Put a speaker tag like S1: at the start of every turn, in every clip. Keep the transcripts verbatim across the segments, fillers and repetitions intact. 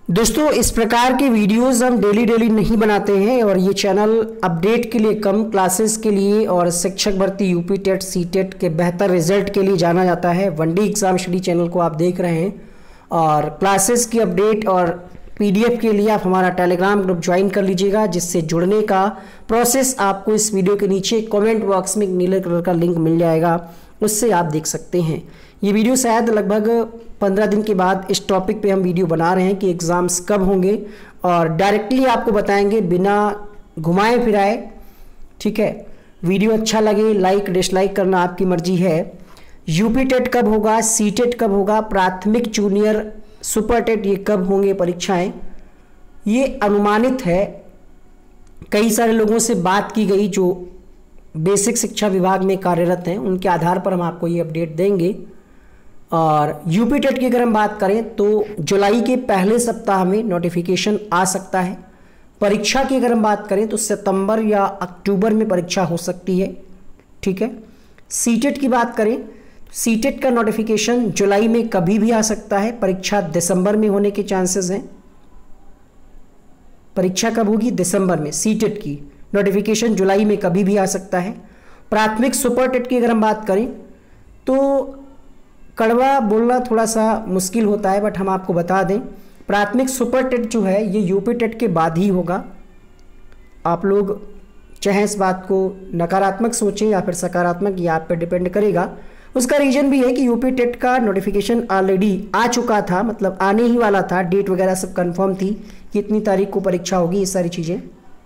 S1: दोस्तों, इस प्रकार के वीडियोस हम डेली डेली नहीं बनाते हैं और ये चैनल अपडेट के लिए, कम क्लासेस के लिए और शिक्षक भर्ती यूपी टेट सी टेट के बेहतर रिजल्ट के लिए जाना जाता है। One D exam study channel को आप देख रहे हैं और क्लासेस की अपडेट और पीडीएफ के लिए आप हमारा टेलीग्राम ग्रुप ज्वाइन कर लीजिएगा, जिससे जुड़ने का प्रोसेस आपको इस वीडियो के नीचे कमेंट बॉक्स में नीले कलर का लिंक मिल जाएगा, उससे आप देख सकते हैं। ये वीडियो शायद लगभग पंद्रह दिन के बाद इस टॉपिक पे हम वीडियो बना रहे हैं कि एग्ज़ाम्स कब होंगे और डायरेक्टली आपको बताएंगे बिना घुमाए फिराए। ठीक है, वीडियो अच्छा लगे लाइक डिसलाइक करना आपकी मर्जी है। यूपी टेट कब होगा, सी टेट कब होगा, प्राथमिक जूनियर सुपर टेट ये कब होंगे परीक्षाएं, ये अनुमानित है। कई सारे लोगों से बात की गई जो बेसिक शिक्षा विभाग में कार्यरत हैं, उनके आधार पर हम आपको ये अपडेट देंगे। और यूपी टेट की अगर हम बात करें तो जुलाई के पहले सप्ताह में नोटिफिकेशन आ सकता है। परीक्षा की अगर हम बात करें तो सितंबर या अक्टूबर में परीक्षा हो सकती है। ठीक है, सी टेट की बात करें, सी टेट का नोटिफिकेशन जुलाई में कभी भी आ सकता है, परीक्षा दिसंबर में होने के चांसेस हैं। परीक्षा कब होगी? दिसंबर में। सी टेट की नोटिफिकेशन जुलाई में कभी भी आ सकता है। प्राथमिक सुपर टेट की अगर हम बात करें तो कड़वा बोलना थोड़ा सा मुश्किल होता है, बट हम आपको बता दें प्राथमिक सुपर टेट जो है ये यूपी टेट के बाद ही होगा। आप लोग चाहे इस बात को नकारात्मक सोचें या फिर सकारात्मक, ये आप पे डिपेंड करेगा। उसका रीज़न भी है कि यूपी टेट का नोटिफिकेशन ऑलरेडी आ चुका था, मतलब आने ही वाला था, डेट वगैरह सब कंफर्म थी कि इतनी तारीख को परीक्षा होगी, ये सारी चीज़ें।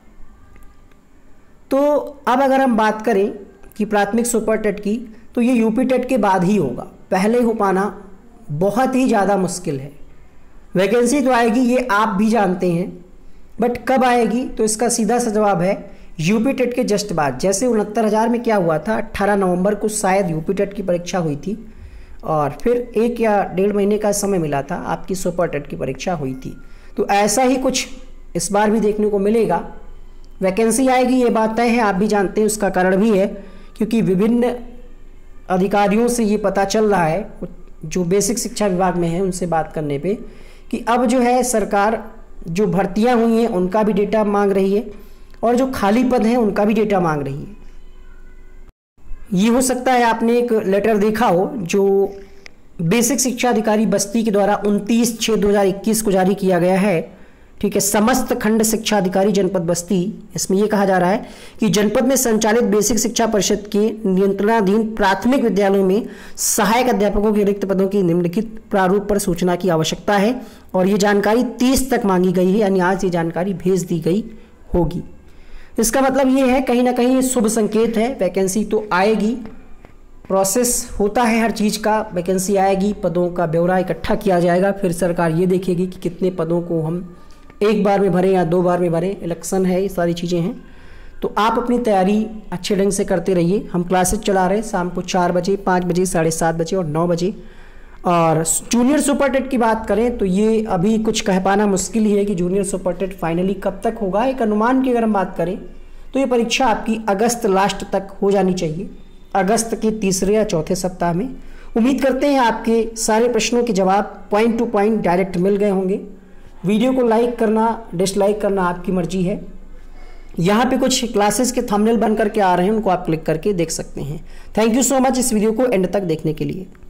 S1: तो अब अगर हम बात करें कि प्राथमिक सुपर टेट की, तो ये यूपी टेट के बाद ही होगा, पहले हो पाना बहुत ही ज़्यादा मुश्किल है। वैकेंसी तो आएगी, ये आप भी जानते हैं, बट कब आएगी तो इसका सीधा सा जवाब है यूपी टेट के जस्ट बाद। जैसे उनहत्तर हज़ार में क्या हुआ था, अट्ठारह नवंबर को शायद यूपी टेट की परीक्षा हुई थी और फिर एक या डेढ़ महीने का समय मिला था, आपकी सुपर टेट की परीक्षा हुई थी। तो ऐसा ही कुछ इस बार भी देखने को मिलेगा। वैकेंसी आएगी, ये बात तय है, आप भी जानते हैं। उसका कारण भी है क्योंकि विभिन्न अधिकारियों से ये पता चल रहा है, जो बेसिक शिक्षा विभाग में है उनसे बात करने पे, कि अब जो है सरकार जो भर्तियां हुई हैं उनका भी डेटा मांग रही है और जो खाली पद हैं उनका भी डेटा मांग रही है। ये हो सकता है आपने एक लेटर देखा हो जो बेसिक शिक्षा अधिकारी बस्ती के द्वारा उनतीस छः दो हज़ार इक्कीस को जारी किया गया है। ठीक है, समस्त खंड शिक्षा अधिकारी जनपद बस्ती, इसमें यह कहा जा रहा है कि जनपद में संचालित बेसिक शिक्षा परिषद के नियंत्रणाधीन प्राथमिक विद्यालयों में सहायक अध्यापकों के रिक्त पदों की निम्नलिखित प्रारूप पर सूचना की आवश्यकता है और ये जानकारी तीस तक मांगी गई है, यानी आज ये जानकारी भेज दी गई होगी। इसका मतलब ये है कहीं ना कहीं शुभ संकेत है, वैकेंसी तो आएगी। प्रोसेस होता है हर चीज़ का, वैकेंसी आएगी, पदों का ब्यौरा इकट्ठा किया जाएगा, फिर सरकार ये देखेगी कि कितने पदों को हम एक बार में भरें या दो बार में भरें। इलेक्शन है, ये सारी चीज़ें हैं। तो आप अपनी तैयारी अच्छे ढंग से करते रहिए। हम क्लासेस चला रहे हैं शाम को चार बजे, पाँच बजे, साढ़े सात बजे और नौ बजे। और जूनियर सुपर टेट की बात करें तो ये अभी कुछ कह पाना मुश्किल ही है कि जूनियर सुपर टेट फाइनली कब तक होगा। एक अनुमान की अगर हम बात करें तो ये परीक्षा आपकी अगस्त लास्ट तक हो जानी चाहिए, अगस्त के तीसरे या चौथे सप्ताह में। उम्मीद करते हैं आपके सारे प्रश्नों के जवाब पॉइंट टू पॉइंट डायरेक्ट मिल गए होंगे। वीडियो को लाइक करना डिसलाइक करना आपकी मर्जी है। यहाँ पे कुछ क्लासेस के थंबनेल बन करके आ रहे हैं, उनको आप क्लिक करके देख सकते हैं। थैंक यू सो मच इस वीडियो को एंड तक देखने के लिए।